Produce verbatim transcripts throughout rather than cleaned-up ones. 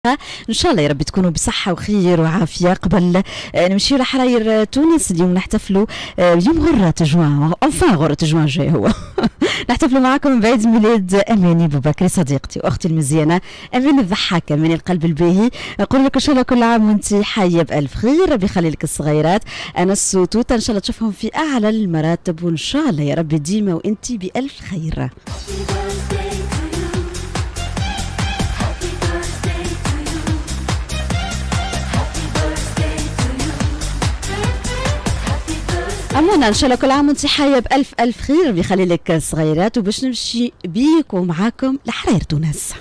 ان شاء الله يا رب تكونوا بصحه وخير وعافيه. قبل نمشيو لحراير تونس اليوم نحتفلوا يوم غره جوان، انفا غره جوان جاي هو نحتفلوا معكم بعيد ميلاد اماني بوبكري صديقتي واختي المزيانه اماني الضحاكه اماني القلب الباهي. نقول لك ان شاء الله كل عام وانت حيه بالف خير، ربي يخلي لك الصغيرات انا السوتوته ان شاء الله تشوفهم في اعلى المراتب، وان شاء الله يا ربي ديما وانت بالف خير. عمونا ان شاء الله كل عام وانت حيه بالف الف خير، بيخلي لك الصغيرات. وباش نمشي بيك ومعاكم لحراير تونس.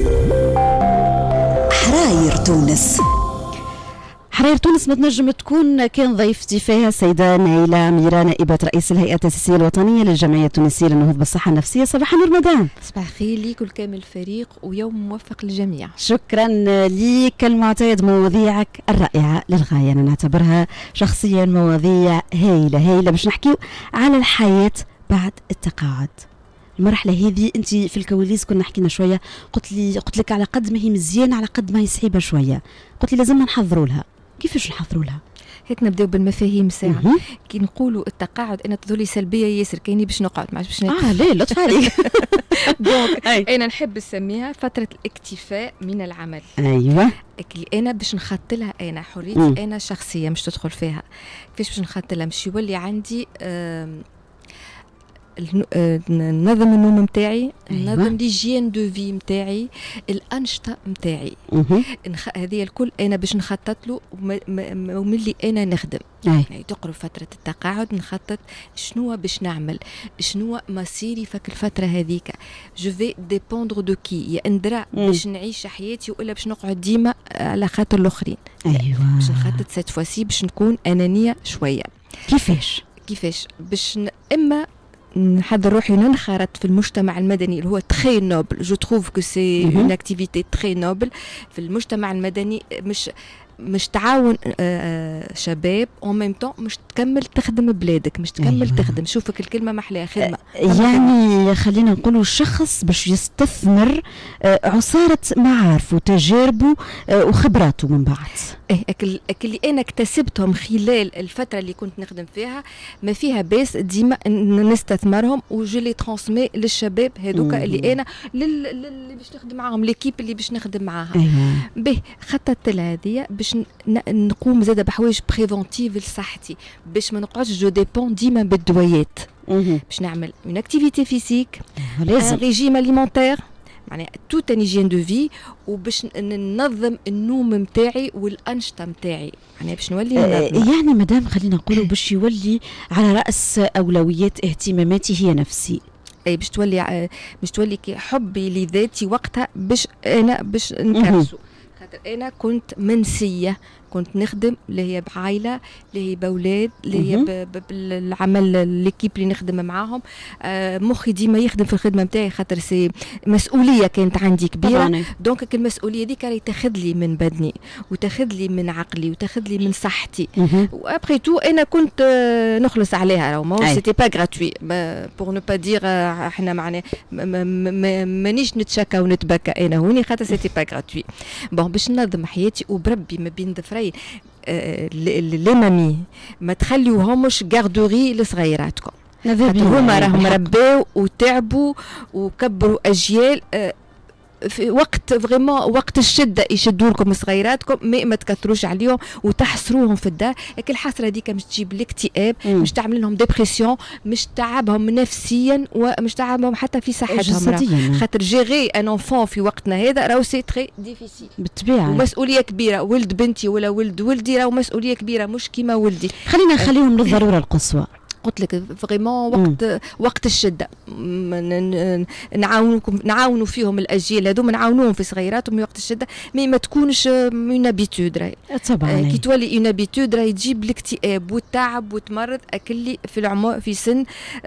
حراير تونس حراير تونس ما تنجم تكون كان ضيفتي فيها السيده نايله ميرا نائبه رئيس الهيئه التاسيسيه الوطنيه للجمعيه التونسيه للنهوض بالصحه النفسيه. صباح النور مدام. صباح الخير ليك ولكامل الفريق ويوم موفق للجميع. شكرا ليك كالمعتاد، مواضيعك الرائعه للغايه، انا نعتبرها شخصيا مواضيع هايله هايله. باش نحكيو على الحياه بعد التقاعد. المرحله هذه انت في الكواليس كنا حكينا شويه، قلت لي قلت لك على قد ما هي مزيانه على قد ما هي صعيبه شويه، قلت لي لازمنا نحضروا لها. كيفاش نحضروا لها؟ هيك نبداو بالمفاهيم ساعه. كي نقولوا التقاعد انا تظلي سلبيه ياسر، كايني باش نقعد ما باش اه ليه لطف عليك. دونك انا نحب نسميها فتره الاكتفاء من العمل. ايوه اللي انا باش نخطط لها انا حريتي انا شخصيه مش تدخل فيها. كيفاش باش نخطط لها؟ مش يولي عندي ننظم النوم نتاعي، ننظم ليجيان دو في نتاعي، الانشطه نتاعي. هذه الكل انا باش نخطط له وملي انا نخدم. يعني تقرب فتره التقاعد نخطط شنو باش نعمل، شنو مصيري فك الفتره هذيك. جو في ديبوندر دو كي، يا اندرا باش نعيش حياتي ولا باش نقعد ديما على خاطر الاخرين. ايوه باش نخطط سيت فواسي باش نكون انانيه شويه. كيفاش كيفاش باش ن... اما نحضر روحي ننخرط في المجتمع المدني اللي هو تري نوبل. جو تروف كو سي اون اكتيفيتي تري نوبل في المجتمع المدني. مش مش تعاون آه شباب اون ميم طون، مش تكمل تخدم بلادك، مش تكمل أيوة. تخدم. شوفك الكلمه محلاها خدمه. يعني خلينا نقولوا الشخص باش يستثمر آه عصاره معارفه وتجاربه آه وخبراته من بعد. ايه اكل اللي انا اكتسبتهم خلال الفتره اللي كنت نخدم فيها ما فيها باس ديما نستثمرهم وجي لي ترانسمي للشباب هذوك اللي انا اللي باش نخدم معاهم، ليكيب اللي باش نخدم معاها. أيوة. به خططت لها هذه باش نقوم زاده بحوايج بريفونتيف لصحتي، باش ما نقعدش جو ديبون ديما بالدويات. باش نعمل اون اكتيفيتي فيزيك، ان ريجيم اليمونتير، معناها توت ان هيجين دو في، وباش ننظم النوم نتاعي والانشطه نتاعي. معناها باش نولي آه يعني مدام خلينا نقولوا باش يولي على راس اولويات اهتماماتي هي نفسي. اي باش تولي باش تولي حبي لذاتي وقتها باش انا باش نكرسو. خاطر انا كنت منسيه، كنت نخدم اللي هي بعائله، اللي هي باولاد، اللي هي بالعمل ليكيب اللي نخدم معاهم. آه مخي ديما يخدم في الخدمه نتاعي خاطر سي مسؤوليه كانت عندي كبيره. دونك المسؤوليه دي راهي تاخذ لي من بدني وتاخذ لي من عقلي وتاخذ لي من صحتي. وابخي تو انا كنت آه نخلص عليها. راهو ماهوش سيتي با غراتوي بور نو با دير احنا معناها مانيش نتشكى ونتبكى انا هوني خاطر سيتي با غراتوي. بون باش ننظم حياتي وبربي ما بين ضفرين لي مامي ما تخليوهمش غاردوري لصغيراتكم. هما راهم رباو وتعبوا وكبروا اجيال. في وقت فريمون وقت الشده يشدوا لكم صغيراتكم، ما, ما تكثروش عليهم وتحصروهم في الدار. لكن الحسره هذيك مش تجيب الاكتئاب، مش تعمل لهم ديبرسيون، مش تعبهم نفسيا ومش تعبهم حتى في صحتهم. خاطر جيري ان انفون في وقتنا هذا راهو سي تري ديفيسيل بالطبيعه، ومسؤوليه كبيره. ولد بنتي ولا ولد ولدي راهو مسؤوليه كبيره مش كيما ولدي. خلينا نخليهم للضروره القصوى. قلت لك فريمون وقت مم. وقت الشده نعاونكم نعاونوا فيهم الاجيال هذو، نعاونوهم في صغيراتهم وقت الشده. مي ما تكونش اون ابيتود راهي طبعا. كي تولي اون ابيتود راهي تجيب الاكتئاب والتعب وتمرض اكلي في العمر في سن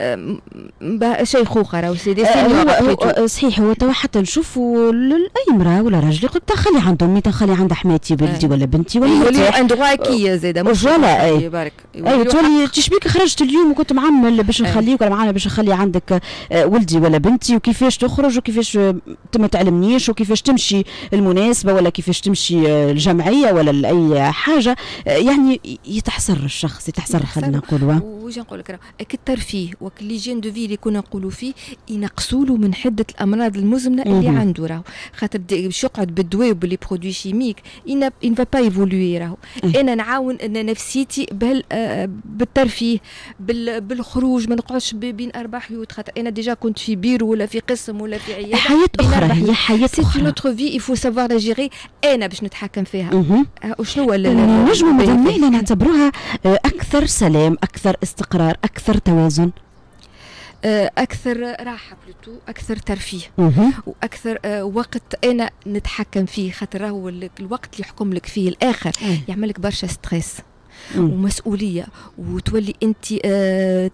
شيخوخه. راهو سي دي سي صحيح. هو توا حتى نشوفوا اي امراه ولا راجل يقول تخلي عنده امي تخلي عندها حماتي ولدي ولا بنتي ولا يولي عنده غاكيه زاده مش فوالا. يبارك اي تولي تشبيك خرجت اليوم نجم كنت معمل باش نخليك ولا معنا باش نخلي عندك ولدي ولا بنتي، وكيفاش تخرج وكيفاش ما تعلمنيش وكيفاش تمشي المناسبه ولا كيفاش تمشي الجمعيه ولا لاي حاجه. يعني يتحسر الشخص، يتحسر خلينا نقولوا. وجا نقول لك الترفيه وكليجين دو في اللي كنا نقولوا فيه ينقصوا له من حده الامراض المزمنه اللي عنده، راهو خاطر باش يقعد بالدواء وباللي برودوي شيميك ان فا با ايفولوي. راهو انا نعاون ان نفسيتي بهال بالترفيه بالخروج، ما نقعدش بين اربع حيوت، خاطر انا ديجا كنت في بيرو ولا في قسم ولا في عياده، حياه اخرى، هي حياه اخرى، نوتر في يفو سافوار لا جيري، انا باش نتحكم فيها. وشنو هو نجم مدام ليلى نعتبروها اكثر سلام، اكثر استقرار، اكثر توازن، اكثر راحه بلوتو، اكثر ترفيه، واكثر وقت انا نتحكم فيه، خاطر راهو الوقت اللي يحكم لك فيه الاخر يعمل لك برشا ستريس ومسؤوليه، وتولي انت آه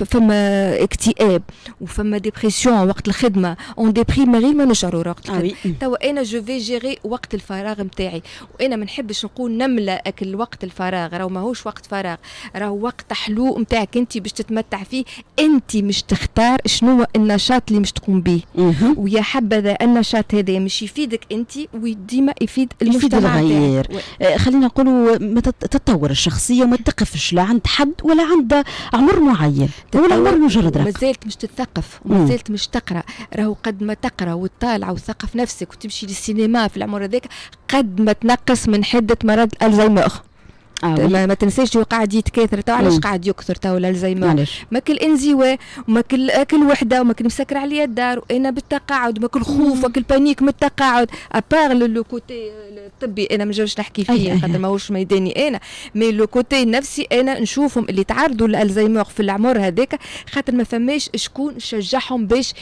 فما اكتئاب وفما ديبرسيون وقت الخدمه، اون ديبريم غير ما نشعروا وقت الخدمه. توا انا جو في جيري وقت الفراغ نتاعي، وانا ما نحبش نقول نملا اكل وقت الفراغ، راهو ماهوش وقت فراغ، راهو وقت حلو نتاعك انت باش تتمتع فيه، انت مش تختار شنو النشاط اللي مش تقوم به. ويا حبذا النشاط هذا مش يفيدك انت وديما يفيد المجتمع. يفيد آه خلينا نقولوا تتطور الشخصيه وما تقفش لا عند حد ولا عند عمر معين ولا عمر مجرد. ما زالت مش تتثقف وما زالت مش تقرا، راهو قد ما تقرا وتطالع وتثقف نفسك وتمشي للسينما في العمر هذاك قد ما تنقص من حده مرض الزهايمر. آه ما, ما تنساش قاعد يتكاثر. تو علاش قاعد يكثر تو الزهايمر؟ ماكل انزواء وماكل اكل وحده وماكل مسكر عليا الدار، وانا بالتقاعد ماكل خوف وماكل بانيك من التقاعد. ابار لو كوتي الطبي انا ما نجمش نحكي فيه خاطر ماهوش ميداني انا، مي لو كوتي النفسي انا نشوفهم اللي تعرضوا للزهايمر في العمر هذاك، خاطر ما فماش شكون شجعهم باش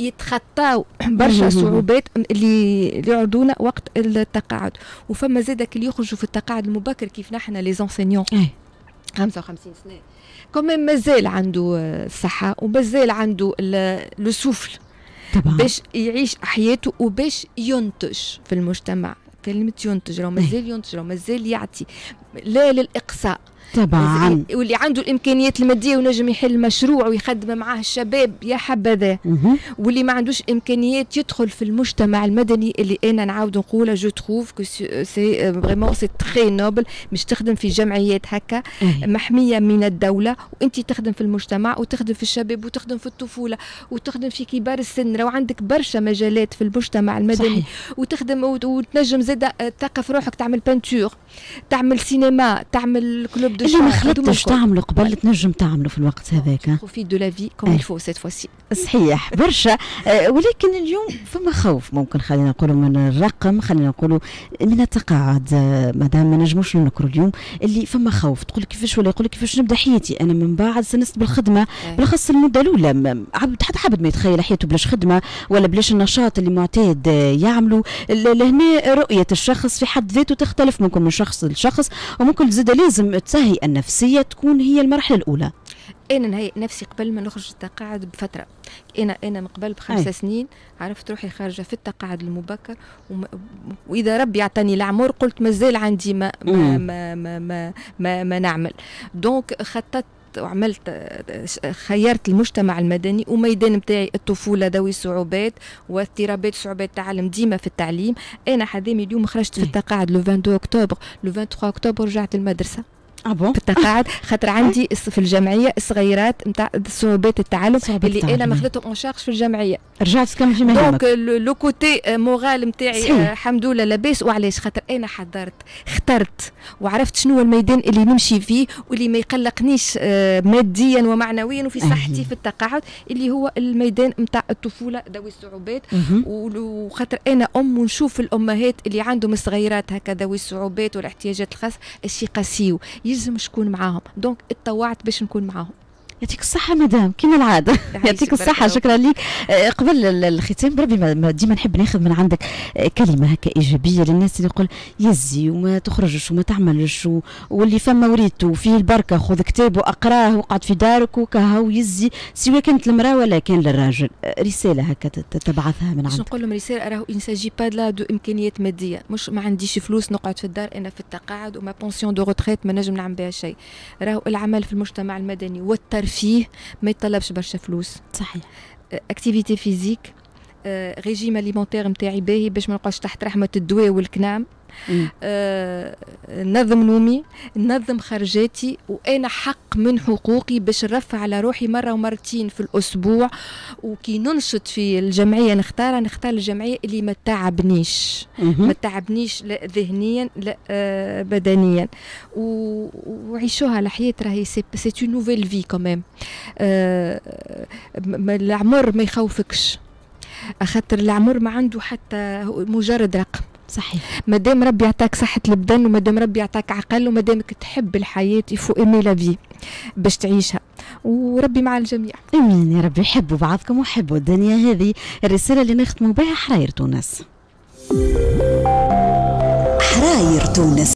يتخطاو برشا صعوبات اللي يعرضونا وقت التقاعد. وفما زادك اللي يخرجوا في التقاعد المبكر كيف نحن لي زونسينيون خمسة وخمسين سنه كمان مازال عنده الصحه ومازال عنده لو سوفل طبعا باش يعيش حياته وباش ينتج في المجتمع. كلمه ينتج راه مازال ينتج، راه مازال يعطي، لا للاقصاء طبعا. واللي عنده الامكانيات الماديه ونجم يحل مشروع ويخدم معاه الشباب يا حبذا، واللي ما عندوش امكانيات يدخل في المجتمع المدني اللي انا نعاود نقولها جو تروف كو سي فريمون سي تري نوبل، مش تخدم في جمعيات هكا محميه من الدوله وانت تخدم في المجتمع وتخدم في الشباب وتخدم في الطفوله وتخدم في كبار السن. لو عندك برشا مجالات في المجتمع المدني صحيح. وتخدم وتنجم زاده تثقف روحك، تعمل بانتور، تعمل سينما، تعمل كلوب اللي ما خلطتش تعملوا قبل تنجم تعملوا في الوقت هذاك. بروفيت دو لا في كوم الفو سيت فوسي. صحيح برشا. آه ولكن اليوم فما خوف ممكن خلينا نقولوا من الرقم، خلينا نقولوا من التقاعد. آه مادام ما نجموش نذكروا اليوم اللي فما خوف، تقول كيفاش ولا يقول كيفاش نبدا حياتي انا من بعد سنست بالخدمه بالاخص المده الاولى. عبد حتى حابب ما يتخيل حياته بلاش خدمه ولا بلاش النشاط اللي معتاد يعملوا. لهنا رؤيه الشخص في حد ذاته تختلف ممكن من شخص لشخص، وممكن زاد لازم تسهي النفسيه تكون هي المرحله الاولى. انا نهيئ نفسي قبل ما نخرج التقاعد بفتره. انا انا من قبل بخمسة أي. سنين عرفت روحي خارجه في التقاعد المبكر، وم... واذا ربي يعطاني العمر قلت مازال عندي ما ما ما ما, ما, ما, ما نعمل. دونك خططت وعملت خيرت المجتمع المدني وميدان نتاعي الطفوله ذوي الصعوبات واضطرابات صعوبات التعلم ديما في التعليم. انا حذامي اليوم خرجت في التقاعد لو اثنين وعشرين اكتوبر، لو ثلاثة وعشرين اكتوبر رجعت المدرسه اه بون في التقاعد، خاطر عندي في الجمعيه الصغيرات نتاع صعوبات التعلم اللي التعلم. انا ماخذتهم اون شارج في الجمعيه، رجعت تكمل في مهامك. دونك لو كوتي مورال نتاعي الحمد لله لاباس. وعلاش؟ خاطر انا حضرت اخترت وعرفت شنو الميدان اللي نمشي فيه واللي ما يقلقنيش ماديا ومعنويا وفي صحتي في التقاعد، اللي هو الميدان نتاع الطفوله ذوي الصعوبات. وخاطر انا ام ونشوف الامهات اللي عندهم صغيرات هكا ذوي الصعوبات والاحتياجات الخاصه الشي قاسيو يلزم شكون معاهم، دونك اتطوعت باش نكون معاهم. يعطيك الصحة مدام كيما العادة. يعطيك الصحة، شكرا لك. قبل الختام بربي ما ديما نحب ناخذ من عندك كلمة هكا إيجابية للناس اللي يقول يزي وما تخرجش وما تعملش واللي فما وريته فيه البركة، خذ كتاب وأقراه وقعد في دارك وكهو يزي، سواء كانت المرأة ولا كان للراجل. رسالة هكا تبعثها من عندك. نقول لهم رسالة، راهو إن ساجي با لا دو إمكانيات مادية، مش ما عنديش فلوس نقعد في الدار أنا في التقاعد وما بونسيون دو روتريت ما نجم نعمل بها شيء. راهو العمل في المجتمع المدني والترفيه فيه ما يتطلبش برشا فلوس. صحيح. اكتيفيتي فيزيك، ريجيم اليمونتير نتاعي باهي باش ما نبقاش تحت رحمه الدواء والكنام. آه، نظم نومي، نظم خرجاتي، وانا حق من حقوقي باش نرفع على روحي مره ومرتين في الاسبوع. وكي ننشط في الجمعيه نختارها، نختار الجمعيه اللي ما تعبنيش ما تعبنيش لا ذهنيا لا آه بدنيا، وعيشوها الحياه راهي سي سي اون نوفيل في كوميم. العمر ما يخوفكش، اخاطر العمر ما عنده حتى مجرد رقم. صحيح. مادام ربي يعطاك صحة البدن، ومادام ربي يعطاك عقل، ومادامك تحب الحياة يفو ايمي لا في باش تعيشها، وربي مع الجميع. امين يا ربي. يحبوا بعضكم وحبوا الدنيا. هذه الرسالة اللي نختموا بها حراير تونس. حراير تونس.